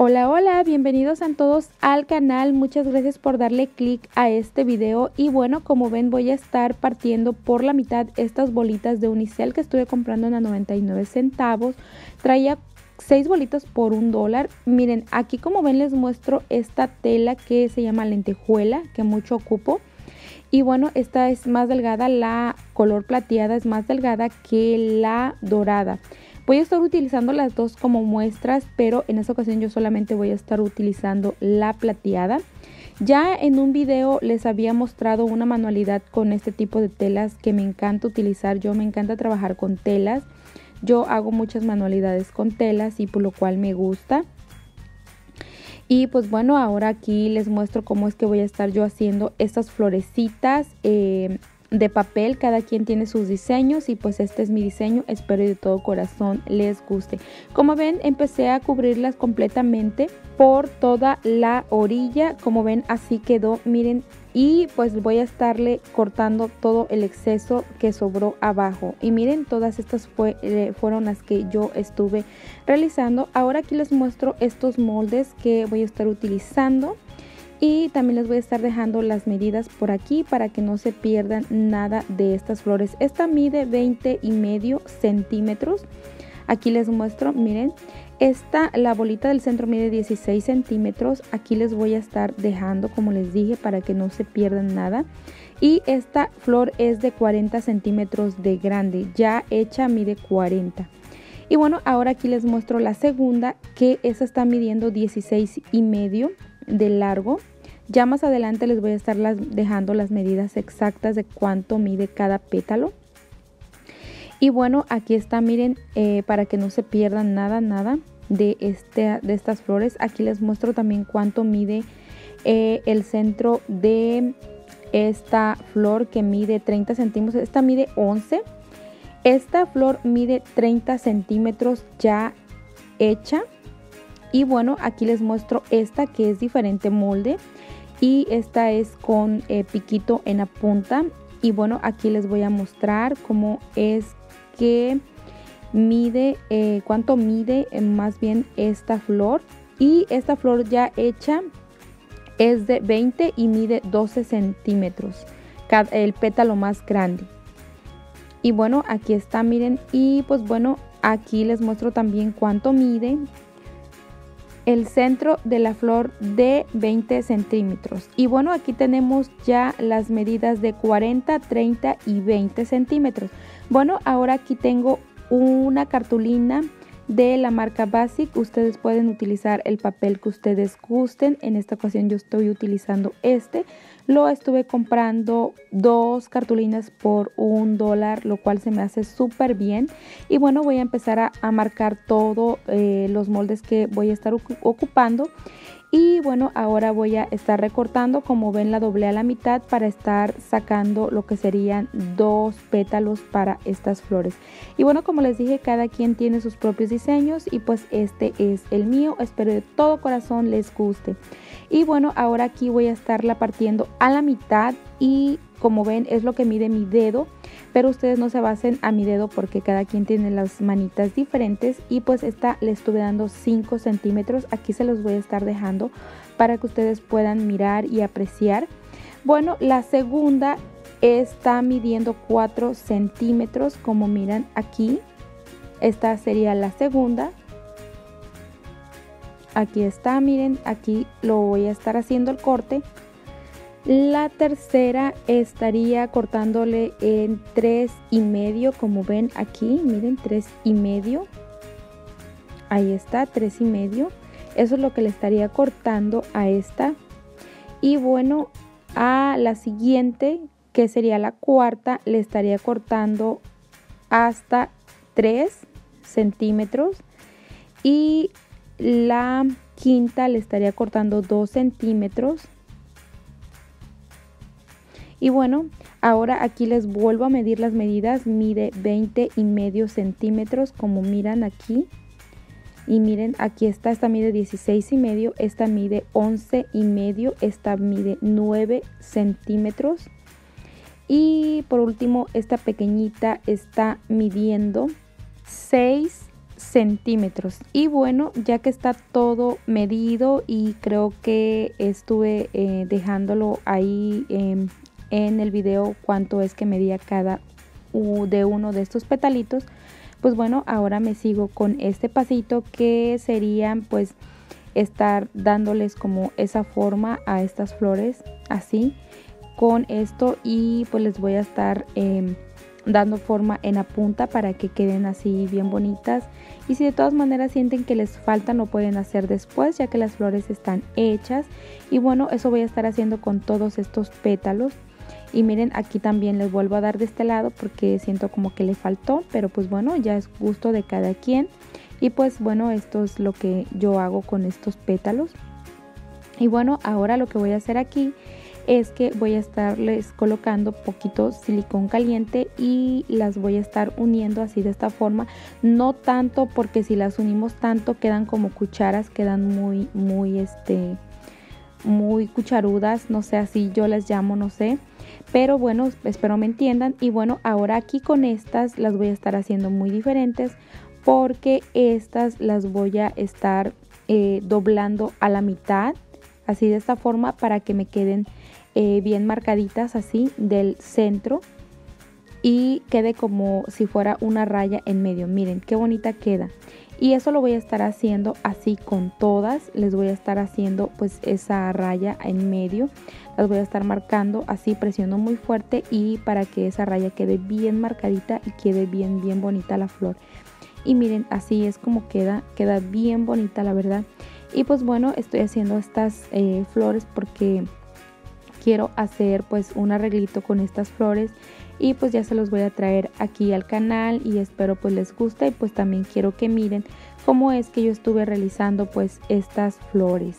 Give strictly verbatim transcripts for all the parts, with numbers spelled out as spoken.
Hola, hola, bienvenidos a todos al canal, muchas gracias por darle clic a este video. Y bueno, como ven, voy a estar partiendo por la mitad estas bolitas de unicel que estuve comprando en a noventa y nueve centavos. Traía seis bolitas por un dólar. Miren, aquí como ven les muestro esta tela que se llama lentejuela, que mucho ocupo. Y bueno, esta es más delgada, la color plateada es más delgada que la dorada. Voy a estar utilizando las dos como muestras, pero en esta ocasión yo solamente voy a estar utilizando la plateada. Ya en un video les había mostrado una manualidad con este tipo de telas que me encanta utilizar. Yo me encanta trabajar con telas. Yo hago muchas manualidades con telas y por lo cual me gusta. Y pues bueno, ahora aquí les muestro cómo es que voy a estar yo haciendo estas florecitas eh, de papel. Cada quien tiene sus diseños y pues este es mi diseño. Espero de todo corazón les guste. Como ven, empecé a cubrirlas completamente por toda la orilla. Como ven, así quedó, miren. Y pues voy a estarle cortando todo el exceso que sobró abajo. Y miren, todas estas fue, eh, fueron las que yo estuve realizando. Ahora aquí les muestro estos moldes que voy a estar utilizando. Y también les voy a estar dejando las medidas por aquí para que no se pierdan nada de estas flores. Esta mide veinte y medio centímetros. Aquí les muestro, miren. Esta, la bolita del centro mide dieciséis centímetros. Aquí les voy a estar dejando, como les dije, para que no se pierdan nada. Y esta flor es de cuarenta centímetros de grande. Ya hecha mide cuarenta. Y bueno, ahora aquí les muestro la segunda, que esa está midiendo dieciséis y medio de largo. Ya más adelante les voy a estar las, dejando las medidas exactas de cuánto mide cada pétalo. Y bueno, aquí está, miren, eh, para que no se pierdan nada, nada de, este, de estas flores. Aquí les muestro también cuánto mide eh, el centro de esta flor, que mide treinta centímetros. Esta mide once. Esta flor mide treinta centímetros ya hecha. Y bueno, aquí les muestro esta que es diferente molde. Y esta es con eh, piquito en la punta. Y bueno, aquí les voy a mostrar cómo es que mide, eh, cuánto mide eh, más bien esta flor. Y esta flor ya hecha es de veinte y mide doce centímetros, cada, el pétalo más grande. Y bueno, aquí está, miren. Y pues bueno, aquí les muestro también cuánto mide el centro de la flor, de veinte centímetros. Y bueno, aquí tenemos ya las medidas de cuarenta, treinta y veinte centímetros. Bueno, ahora aquí tengo una cartulina de la marca Basic. Ustedes pueden utilizar el papel que ustedes gusten. En esta ocasión yo estoy utilizando este. Lo estuve comprando dos cartulinas por un dólar, lo cual se me hace súper bien. Y bueno, voy a empezar a, a marcar todos eh, los moldes que voy a estar ocupando. Y bueno, ahora voy a estar recortando. Como ven, la doblé a la mitad para estar sacando lo que serían dos pétalos para estas flores. Y bueno, como les dije, cada quien tiene sus propios diseños y pues este es el mío. Espero de todo corazón les guste. Y bueno, ahora aquí voy a estarla partiendo a la mitad y como ven es lo que mide mi dedo. Pero ustedes no se basen a mi dedo porque cada quien tiene las manitas diferentes. Y pues esta le estuve dando cinco centímetros. Aquí se los voy a estar dejando para que ustedes puedan mirar y apreciar. Bueno, la segunda está midiendo cuatro centímetros, como miran aquí. Esta sería la segunda. Aquí está, miren, aquí lo voy a estar haciendo el corte. La tercera estaría cortándole en tres y medio, como ven aquí, miren, tres y medio. Ahí está, tres y medio. Eso es lo que le estaría cortando a esta. Y bueno, a la siguiente, que sería la cuarta, le estaría cortando hasta tres centímetros. Y la quinta le estaría cortando dos centímetros. Y bueno, ahora aquí les vuelvo a medir las medidas. Mide veinte y medio centímetros, como miran aquí. Y miren, aquí está, esta mide dieciséis y medio, esta mide once y medio, esta mide nueve centímetros. Y por último, esta pequeñita está midiendo seis centímetros. Y bueno, ya que está todo medido y creo que estuve eh, dejándolo ahí eh, en el video cuánto es que medía cada de uno de estos petalitos, pues bueno, ahora me sigo con este pasito que serían pues estar dándoles como esa forma a estas flores así con esto, y pues les voy a estar eh, dando forma en la punta para que queden así bien bonitas. Y si de todas maneras sienten que les faltan, lo pueden hacer después, ya que las flores están hechas. Y bueno, eso voy a estar haciendo con todos estos pétalos. Y miren, aquí también les vuelvo a dar de este lado porque siento como que le faltó, pero pues bueno, ya es gusto de cada quien. Y pues bueno, esto es lo que yo hago con estos pétalos. Y bueno, ahora lo que voy a hacer aquí es que voy a estarles colocando poquito silicón caliente y las voy a estar uniendo así de esta forma. No tanto, porque si las unimos tanto quedan como cucharas, quedan muy, muy, este, muy cucharudas, no sé, así yo les llamo, no sé. Pero bueno, espero me entiendan. Y bueno, ahora aquí con estas las voy a estar haciendo muy diferentes, porque estas las voy a estar eh, doblando a la mitad, así de esta forma, para que me queden eh, bien marcaditas así del centro y quede como si fuera una raya en medio. Miren qué bonita queda. Y eso lo voy a estar haciendo así con todas. Les voy a estar haciendo pues esa raya en medio. Las voy a estar marcando así, presiono muy fuerte, y para que esa raya quede bien marcadita y quede bien bien bonita la flor. Y miren, así es como queda, queda bien bonita la verdad. Y pues bueno, estoy haciendo estas eh, flores porque quiero hacer pues un arreglito con estas flores, y pues ya se los voy a traer aquí al canal y espero pues les guste. Y pues también quiero que miren cómo es que yo estuve realizando pues estas flores.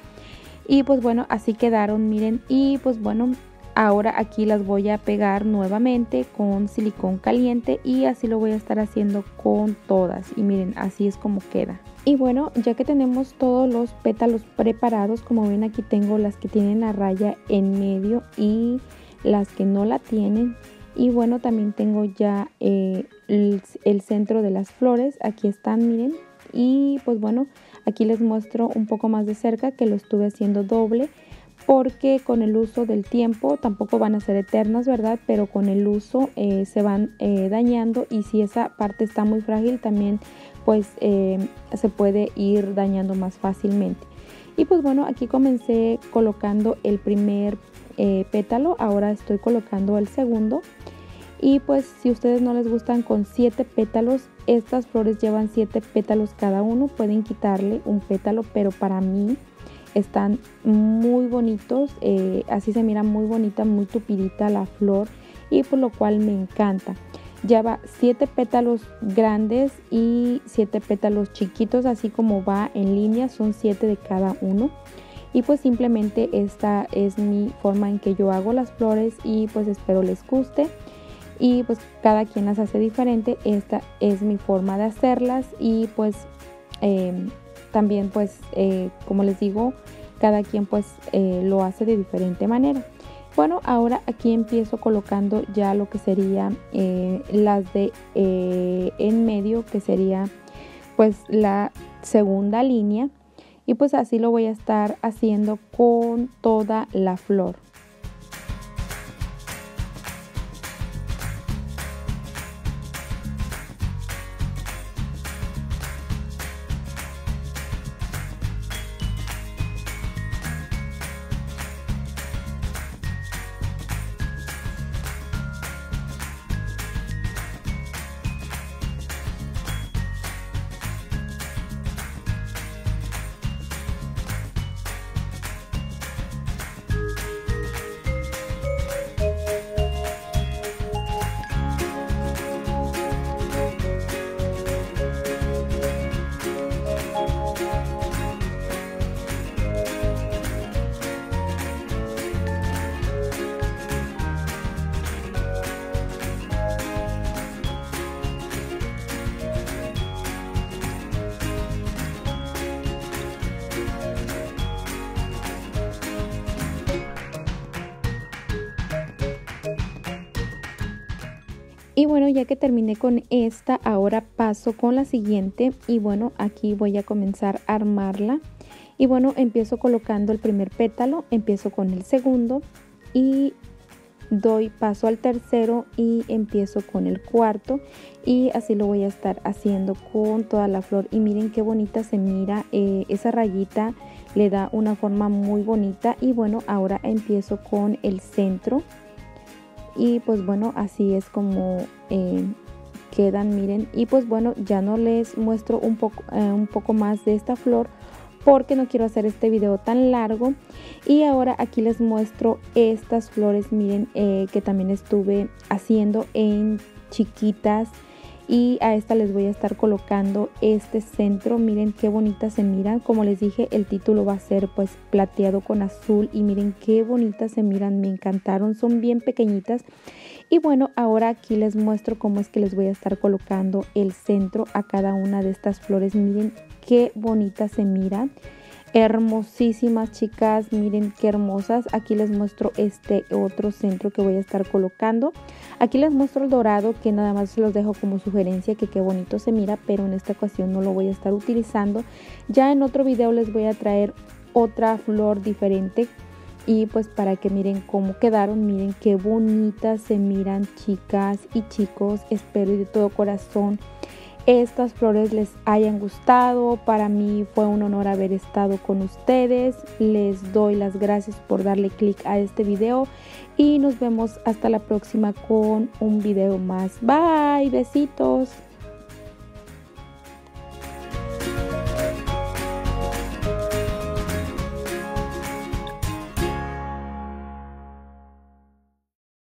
Y pues bueno, así quedaron, miren. Y pues bueno, ahora aquí las voy a pegar nuevamente con silicón caliente, y así lo voy a estar haciendo con todas. Y miren, así es como queda. Y bueno, ya que tenemos todos los pétalos preparados, como ven aquí tengo las que tienen la raya en medio y las que no la tienen. Y bueno, también tengo ya eh, el, el centro de las flores, aquí están, miren. Y pues bueno, aquí les muestro un poco más de cerca que lo estuve haciendo doble, porque con el uso del tiempo tampoco van a ser eternas, ¿verdad? Pero con el uso eh, se van eh, dañando, y si esa parte está muy frágil también pues eh, se puede ir dañando más fácilmente. Y pues bueno, aquí comencé colocando el primer eh, pétalo, ahora estoy colocando el segundo. Y pues si a ustedes no les gustan con siete pétalos, estas flores llevan siete pétalos cada uno, pueden quitarle un pétalo, pero para mí están muy bonitos, eh, así se mira muy bonita, muy tupidita la flor, y por lo cual me encanta. Lleva siete pétalos grandes y siete pétalos chiquitos, así como va en línea, son siete de cada uno. Y pues simplemente esta es mi forma en que yo hago las flores, y pues espero les guste. Y pues cada quien las hace diferente, esta es mi forma de hacerlas. Y pues eh, también pues eh, como les digo, cada quien pues eh, lo hace de diferente manera. Bueno, ahora aquí empiezo colocando ya lo que sería eh, las de eh, en medio, que sería pues la segunda línea, y pues así lo voy a estar haciendo con toda la flor. Y bueno, ya que terminé con esta, ahora paso con la siguiente y bueno, aquí voy a comenzar a armarla. Y bueno, empiezo colocando el primer pétalo, empiezo con el segundo y doy paso al tercero y empiezo con el cuarto, y así lo voy a estar haciendo con toda la flor. Y miren qué bonita se mira, eh, esa rayita le da una forma muy bonita. Y bueno, ahora empiezo con el centro y pues bueno, así es como eh, quedan, miren. Y pues bueno, ya no les muestro un poco, eh, un poco más de esta flor porque no quiero hacer este video tan largo. Y ahora aquí les muestro estas flores, miren, eh, que también estuve haciendo en chiquitas, y a esta les voy a estar colocando este centro. Miren qué bonitas se miran. Como les dije, el título va a ser pues plateado con azul, y miren qué bonitas se miran, me encantaron, son bien pequeñitas. Y bueno, ahora aquí les muestro cómo es que les voy a estar colocando el centro a cada una de estas flores. Miren qué bonitas se miran, hermosísimas, chicas, miren qué hermosas. Aquí les muestro este otro centro que voy a estar colocando. Aquí les muestro el dorado, que nada más se los dejo como sugerencia, que qué bonito se mira, pero en esta ocasión no lo voy a estar utilizando. Ya en otro video les voy a traer otra flor diferente, y pues para que miren cómo quedaron. Miren qué bonitas se miran, chicas y chicos. Espero de todo corazón estas flores les hayan gustado. Para mí fue un honor haber estado con ustedes. Les doy las gracias por darle clic a este video y nos vemos hasta la próxima con un video más. Bye, besitos.